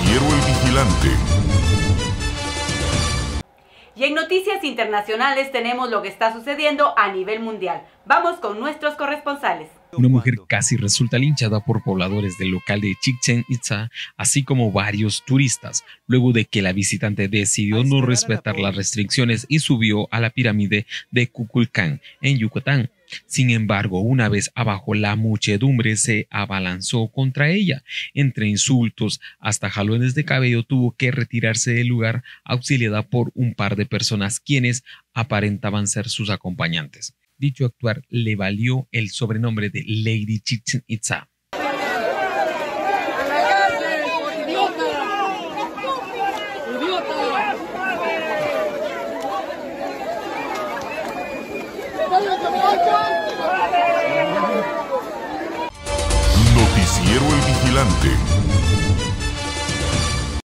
Noticiero El Vigilante. Y en noticias internacionales tenemos lo que está sucediendo a nivel mundial. Vamos con nuestros corresponsales. Una mujer casi resulta linchada por pobladores del local de Chichén Itzá, así como varios turistas, luego de que la visitante decidió no respetar las restricciones y subió a la pirámide de Kukulcán, en Yucatán. Sin embargo, una vez abajo, la muchedumbre se abalanzó contra ella. Entre insultos hasta jalones de cabello, tuvo que retirarse del lugar, auxiliada por un par de personas quienes aparentaban ser sus acompañantes. Dicho actuar le valió el sobrenombre de Lady Chichén Itzá.